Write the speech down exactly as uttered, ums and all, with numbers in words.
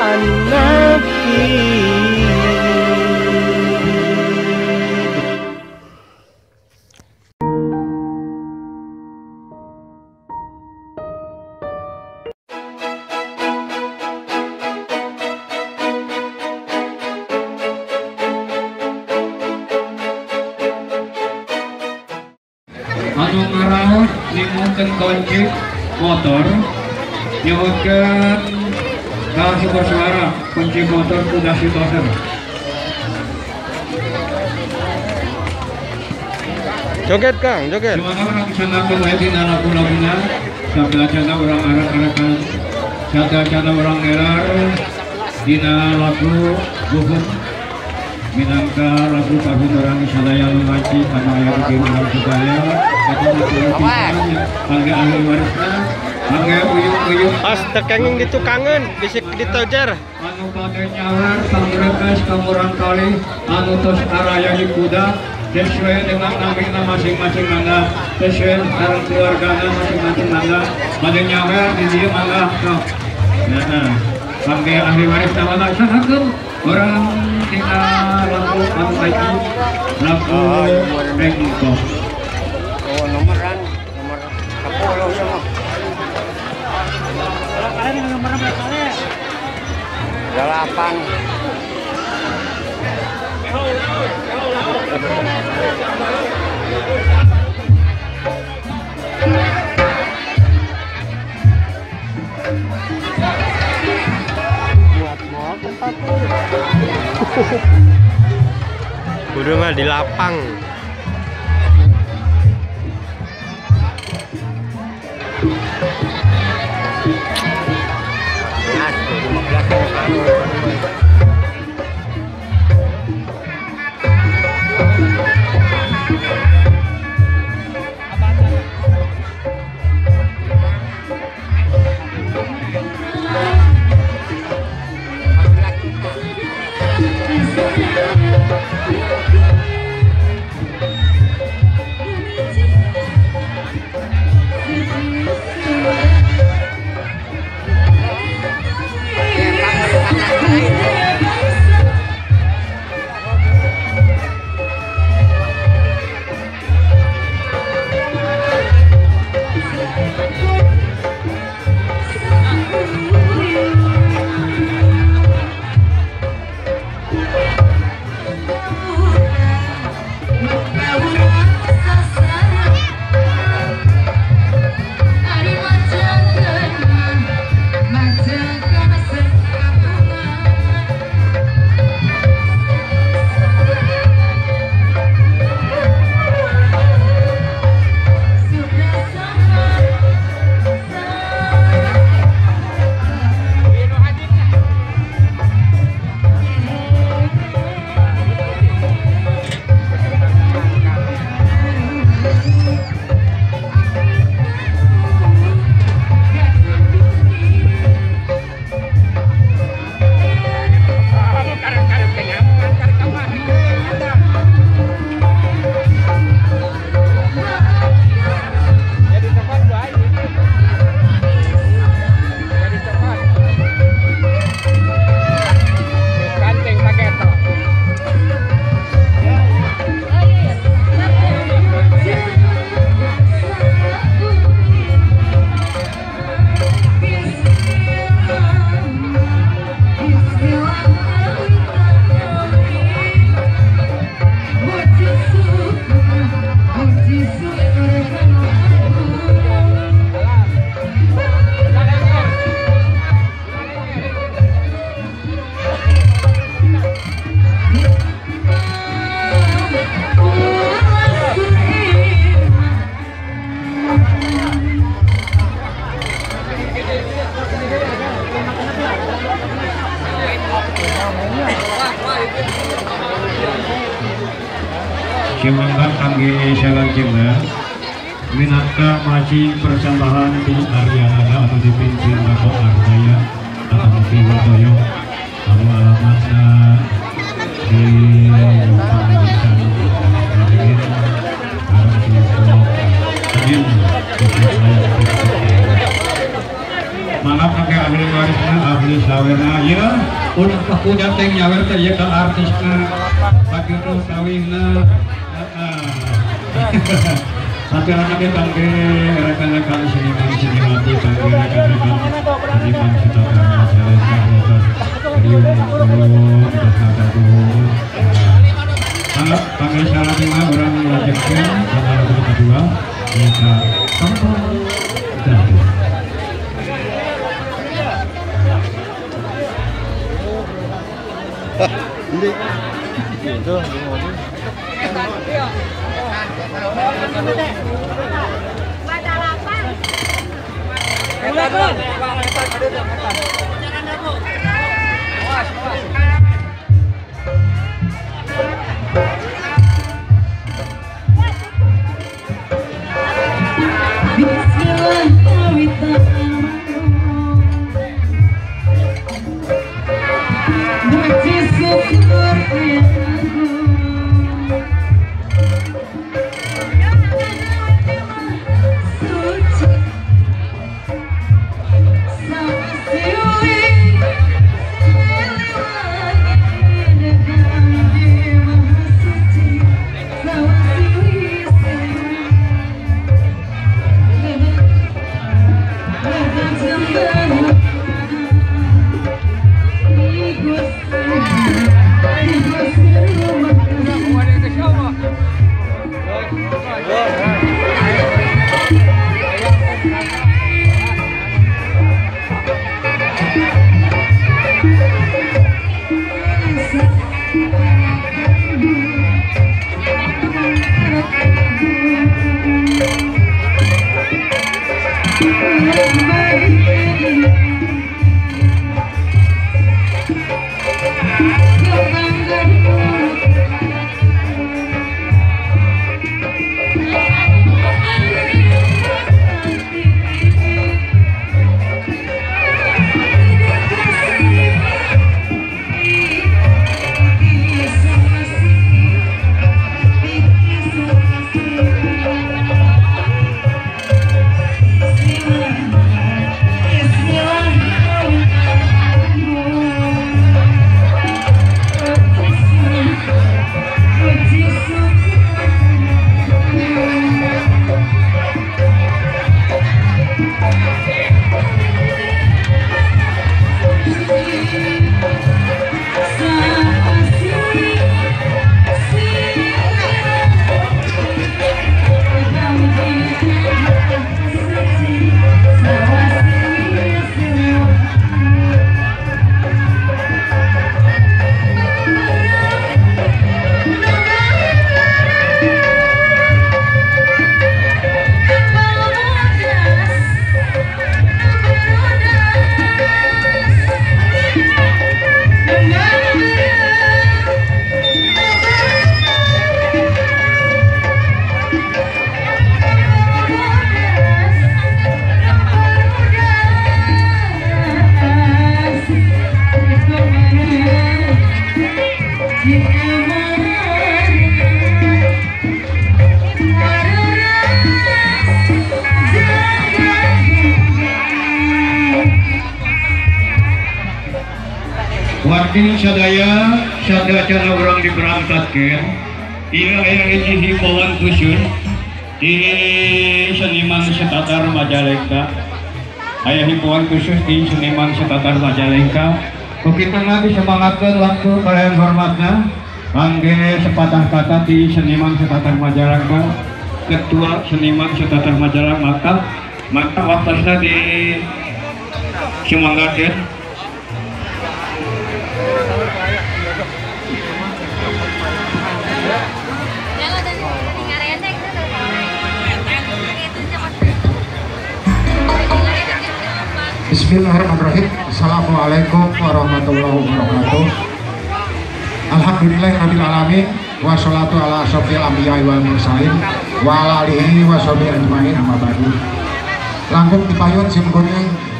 anu ngaraos limukeun kunci motor nyuhutkeun ka super suara kunci motor kuda sitosen. Joget Kang, joget. Gimana orang sangakeun wae dina lagu-laguna sagala urang arak-arakan sagala urang elar dina lagu guhum minangka lagu kabudaran sadaya ngaji kana aya di urang sedaya mangga ahli warisna mangga uyuk-uyuk pas tekenging ditukangan bisik ditojer anu bade nyawer sangreukes ka urang kali anu tos araya di kuda sesuai dengan namina masing-masing mangga sesuai sareng keluargana masing-masing mangga bade nyawer di dieu mangga sok nah mangga ahli waris mangga sahakeun orang kita lagu anu kaji lagu engko. Oh nomoran nomor sepuluh semua. Kalian nomor berapa ya? Delapan. Kudu mah di lapang. Kimangga kangge salajengna minangka maci persembahan di Aryana atau dipimpin Bapak Ardaya atau Mufi Wardoyo anu alamatna di Panggilan Radin Radin mangga kangge ahli warisna ahli sawirna ya ulah pakuda teh nyawer teh ya ka artisna pakitu sawihna satu anak kita ke rekan-rekan seniman-seniman di rekan-rekan seniman sutradara jalan motor riung ulung terus nada dulu sangat panggil syarat lima orang melanjutkan dan ada kedua kita sampel dan Hindi. Ito, Wargin sadaya sadaya orang diberangkatkan iya aya hiji himbauan khusus di seniman setatar Majalengka aya himbauan khusus di seniman setatar Majalengka begitu lagi semangatkan waktu kalian hormatnya angge sepatah kata di seniman setatar Majalengka ketua seniman setatar Majalengka maka maka waktunya di semangatkan Bismillahirrahmanirrahim. Assalamualaikum warahmatullahi wabarakatuh. Alhamdulillahirabbil alamin wassalatu ala asyrofil anbiya'i wal mursalin wa ala alihi washabihi ajmain amma ba'du. Langkung dipayun sim kuning